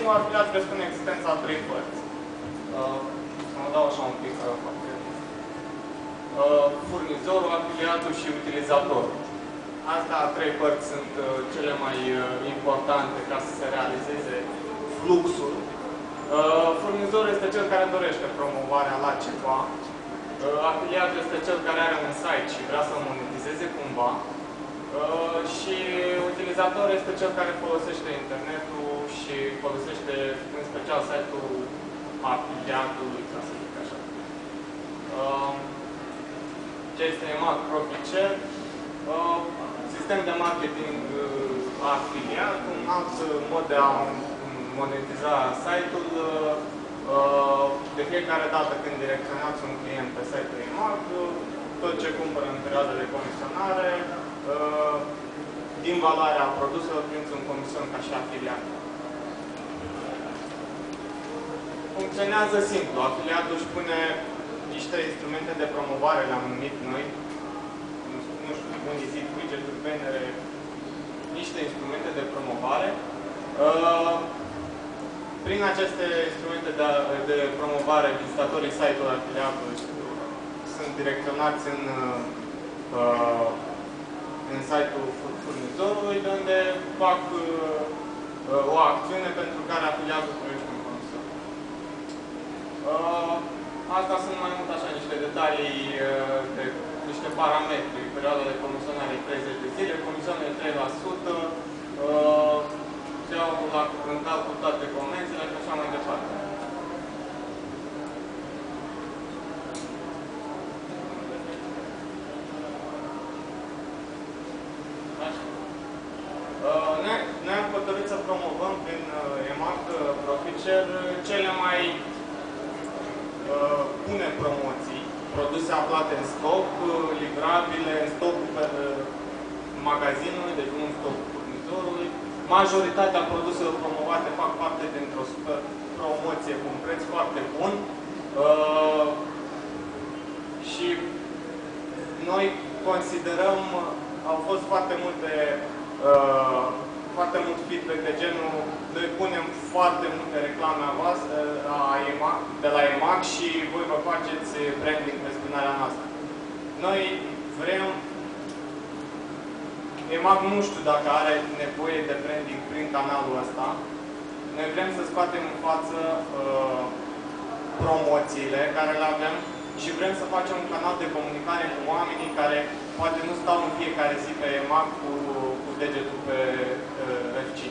Sistemul afiliat presupune existența a trei părți. Să mă dau așa un pic furnizorul, afiliatul și utilizatorul. Astea trei părți sunt cele mai importante ca să se realizeze fluxul. Furnizorul este cel care dorește promovarea la ceva. Afiliatul este cel care are un site și vrea să monetizeze cumva. Și utilizatorul este cel care folosește internetul și folosește în special site-ul afiliatului, ca să zic așa. Ce este EMAG Profit Share? Sistem de marketing afiliat, un alt mod de a monetiza site-ul. De fiecare dată când direcționați un client pe site-ul EMAG, tot ce cumpără în perioada de comisionare, din valoarea produselor, primiți un comision ca și afiliat. Funcționează simplu. Afiliatul își pune niște instrumente de promovare, le-am numit noi. Nu știu, unii zic widget-uri, bannere, niște instrumente de promovare. Prin aceste instrumente de promovare, vizitatorii site-ului afiliatului sunt direcționați în site-ul furnizorului, de unde fac o acțiune pentru care afiliatul primește un comision. Asta sunt mai mult așa niște detalii, niște parametri. Perioada de comisionare 30 de zile, comisioanele 3%, se iau în calcul toate comenzile și așa mai departe. Noi am hotărât să promovăm prin EMAG Profit Share cele mai bune promoții, produse aflate în stoc, livrabile în stocul magazinului, deci nu în stocul furnizorului. Majoritatea produselor promovate fac parte dintr-o super promoție cu un preț foarte bun. Și noi considerăm, au fost foarte mult feedback de genul, noi punem foarte multe reclame de la EMAG și voi vă faceți branding pe spinarea noastră. Noi vrem, EMAG nu știu dacă are nevoie de branding prin canalul ăsta. Noi vrem să scoatem în față promoțiile care le avem și vrem să facem un canal de comunicare cu oamenii care poate nu stau în fiecare zi pe EMAG cu degetul pe F5.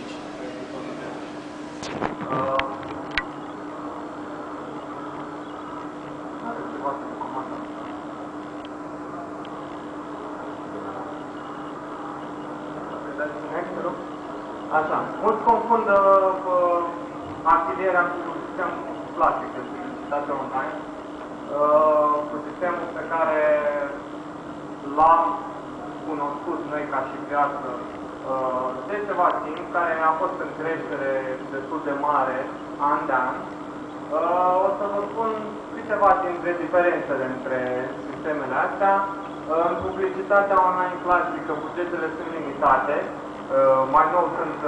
Așa, mulți confundă afilierea cu sistemul clasic de publicitate online, cu sistemul pe care l-am cunoscut noi ca și piață de ceva timp, care a fost în creștere destul de mare, an de an. O să vă spun câteva dintre diferențele între sistemele astea. În publicitatea online clasică, bugetele sunt limitate, mai nou sunt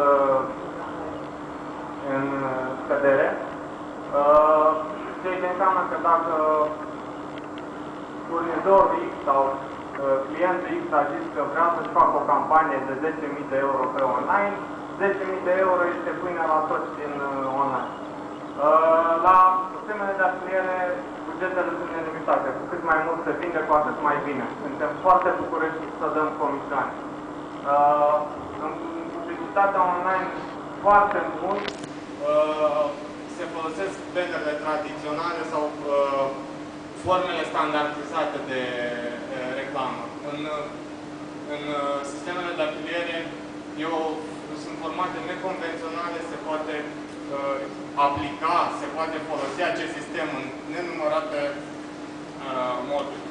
în scădere, ceea ce înseamnă că dacă furnizorul X sau clientul X a zis că vrea să-și facă o campanie de 10.000 de euro pe online, 10.000 de euro este pâinea la toți din online. La sistemele de afiliere, bugetele sunt nelimitate. Cu cât mai mult se vinde, cu atât mai bine. Suntem foarte bucuroși să dăm comisioane. În publicitatea online, foarte mult se folosesc bannerele tradiționale sau formele standardizate de reclamă. În sistemele de afiliere, sunt formate neconvenționale, se poate aplica, se poate folosi acest sistem în nenumărate moduri.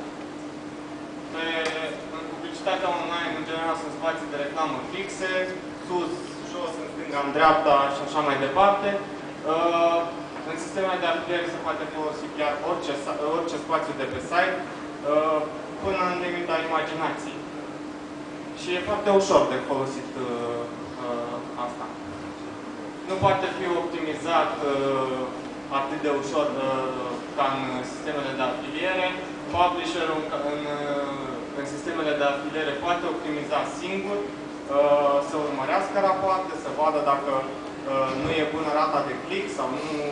În publicitatea online, în general, sunt spații de reclamă fixe, sus, jos, în stânga, în dreapta și așa mai departe. În sistemele de afiliere se poate folosi chiar orice spațiu de pe site, până în limita imaginației. Și e foarte ușor de folosit asta. nu poate fi optimizat atât de ușor ca în sistemele de afiliere. Publisherul în sistemele de afiliere poate optimiza singur, să urmărească rapoarte, să vadă dacă nu e bună rata de click sau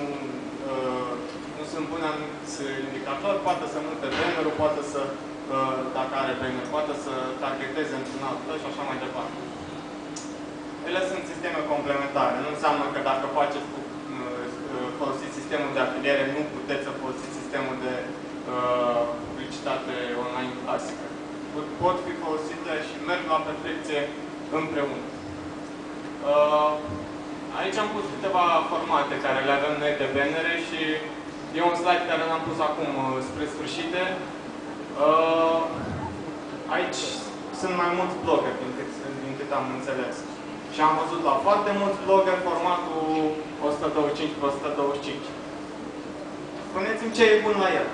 nu sunt bune anumiți indicatori, poate să mute banner-ul, poate să, dacă are banner, poate să targeteze într-un alt fel și așa mai departe. Ele sunt sisteme complementare. Nu înseamnă că dacă folosiți sistemul de afiliere, nu puteți să folosiți sistemul de publicitate online clasică. Pot fi folosite și merg la perfecție împreună. Aici am pus câteva formate care le avem noi de bannere și e un slide care l-am pus acum spre sfârșite. Aici sunt mai mulți blogger din cât am înțeles. Și am văzut la foarte mulți blogger formatul 125 pe 125. Spuneți-mi ce e bun la el.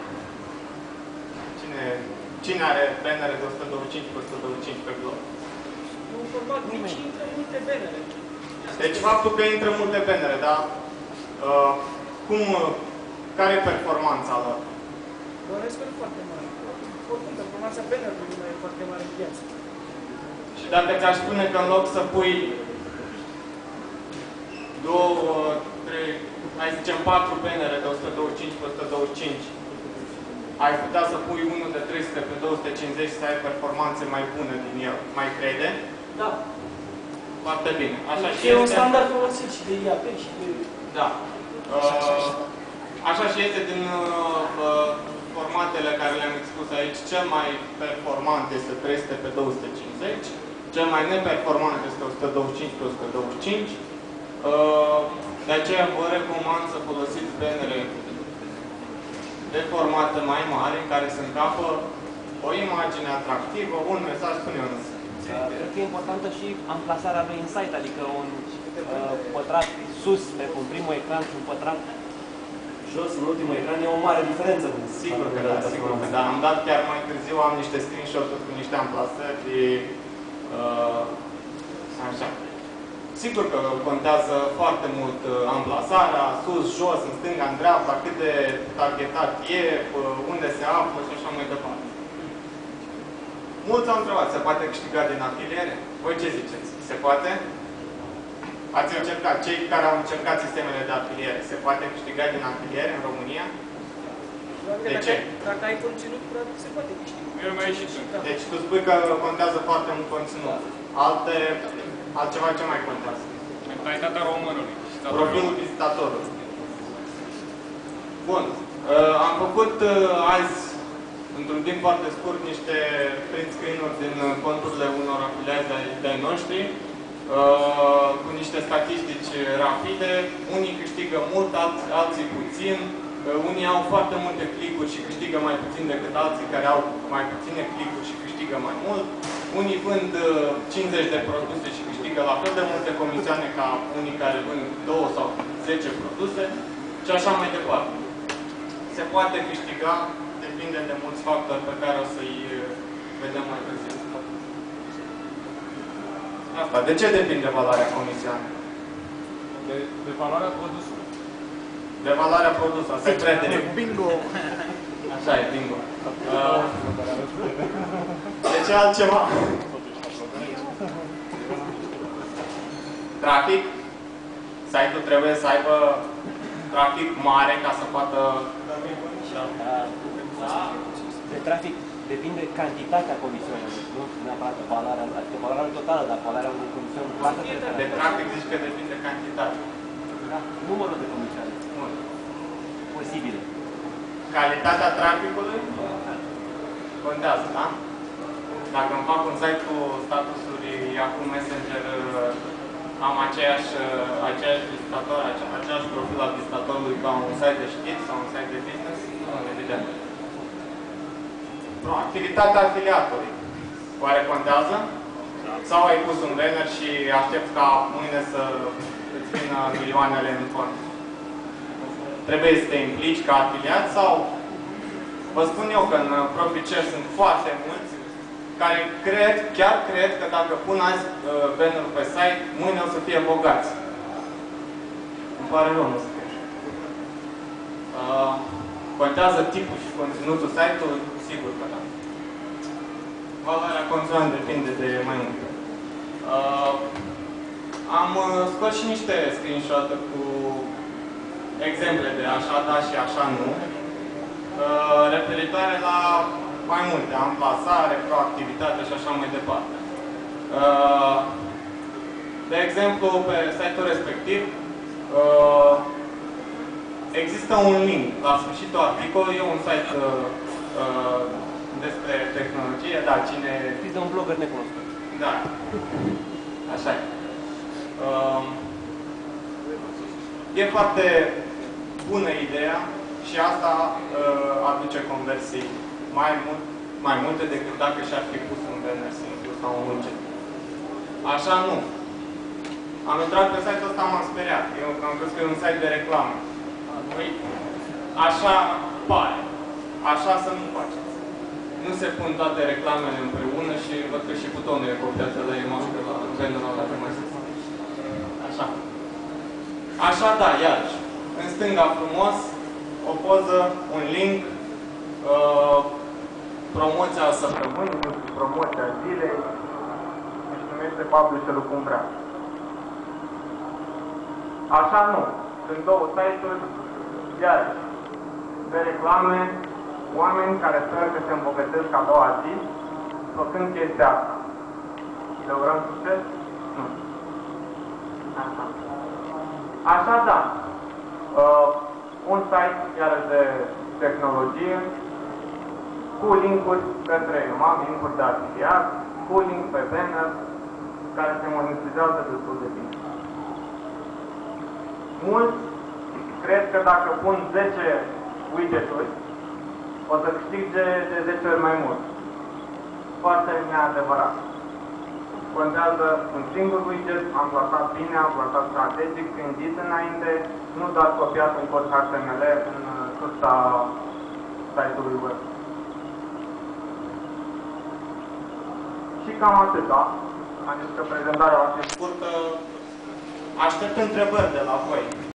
Cine are bannere de 125 pe 125 pe blog? Un format mic și intră multe bannere. Deci faptul că intră multe bannere, da? Care e performanța lor? Bănesc că nu foarte mare. Oricum, performanța bannerului nu e foarte mare în viață. Și dacă ți-aș spune că în loc să pui 2, 3, hai să zicem 4 bannere de 125 pe 125, ai putea să pui unul de 300 pe 250 să ai performanțe mai bune din el. Mai crede? Da. Foarte bine. Așa și e un standard folosit și de IAP și de... Da. Așa și este din formatele care le-am expus aici. Cel mai performant este 300 pe 250. Cel mai neperformant este 125 pe 125. De aceea vă recomand să folosiți bannere de formate mai mari, în care se încapă o imagine atractivă, un mesaj, spune eu însă. Cred că e importantă și amplasarea lui în site, adică un pătrat sus pe primul ecran și un pătrat jos în ultimul ecran e o mare diferență. Sigur că da, sigur că da. Am dat chiar mai târziu, am niște screenshot-uri cu niște amplasări. Așa. Sigur că contează foarte mult amplasarea, sus, jos, în stânga, în dreapta, cât de targetat e, unde se află și așa mai departe. Mulți au întrebat, se poate câștiga din afiliere? Voi ce ziceți? Se poate? Ați încercat, cei care au încercat sistemele de afiliere, se poate câștiga din afiliere în România? De ce? Dacă ai conținut, probabil se poate câștiga. Eu mi-ai ieșit. Deci tu spui că contează foarte mult conținut. Altceva ce mai contează? Mentalitatea românului. Profilul vizitatorului. Bun. Am făcut azi, într-un timp foarte scurt, niște print screen-uri din conturile unor afiliați de-ai noștri, cu niște statistici rapide. Unii câștigă mult, alții puțin. Unii au foarte multe click-uri și câștigă mai puțin decât alții care au mai puține click-uri și câștigă mai mult. Unii vând 50 de produse și câștigă la fel de multe comisioane ca unii care vând 2 sau 10 produse și așa mai departe. Se poate câștiga, depinde de mulți factori pe care o să-i vedem mai târziu. Asta. De ce depinde valoarea comisioanei? De valoarea produsului. De valoarea produsului. Asta e credere. Bingo! Așa e, bingo. De ce altceva? Trafic. Site-ul trebuie să aibă trafic mare ca să poată... De trafic depinde cantitatea comisioanelor, nu neapărat valoarea, adică valoarea totală, dar valoarea unei comisioane plată. De trafic zici că depinde cantitatea. Da, numărul de comisioane. Posibile. Calitatea traficului contează, da? Dacă îmi fac un site cu statusuri Yahoo Messenger, am aceeași vizitator, același profil al vizitatorului ca un site de știri sau un site de business? Nu, evident. Activitatea afiliatului. Oare contează? Sau ai pus un banner și aștept ca mâine să îți vină milioanele în fond? Trebuie să te implici ca afiliat sau... Vă spun eu că în ProfiShare sunt foarte mulți care chiar cred că dacă pun azi banner pe site, mâine o să fie bogați. pare rău, nu scrie așa. Contează tipul și conținutul site-ului? Sigur că da. Valoarea conținutului depinde de mai multe. Am scos și niște screenshot-uri cu exemple de așa da și așa nu, referitoare la mai multe, amplasare, proactivitate și așa mai departe. De exemplu, pe site-ul respectiv există un link la sfârșitul articolului, e un site despre tehnologie, da, cine... Știți de un blogger necunoscut. Da, așa e. E foarte bună ideea și asta aduce conversii mai multe decât dacă și-ar fi pus un banner simplu sau un widget. Așa nu. Am intrat pe site-ul ăsta, m-am speriat. Eu am crezut că e un site de reclamă. Așa pare. Așa să nu faceți. Nu se pun toate reclamele împreună și văd că și butonul e copiat de la imagine de la bannerul ăla de mai sus. Așa. Așa, da, iarăși. În stânga frumos, o poză, un link, promoția săptămânii, promoția zilei, și numește publisherul cum vrea. Așa nu. Sunt două site-uri, iarăși, de reclame, oameni care sper că se îmbogățesc a doua zi, făcând chestia asta. Le urăm succes? Nu. Așa. Așa, da. Un site, iarăși, de tehnologie, cu link-uri către am link-uri de afiliat, cu link pe banner, care se monetizează destul de bine. Mulți cred că dacă pun 10 widget-uri, o să câștige de 10 ori mai mult. Foarte neadevărat. Contează un singur widget, am plasat bine, am plasat strategic, gândit înainte, nu doar copiat un cod HTML în sursa site-ului web. Și cam atâta. Am zis că prezentarea va fi scurtă. Aștept întrebări de la voi.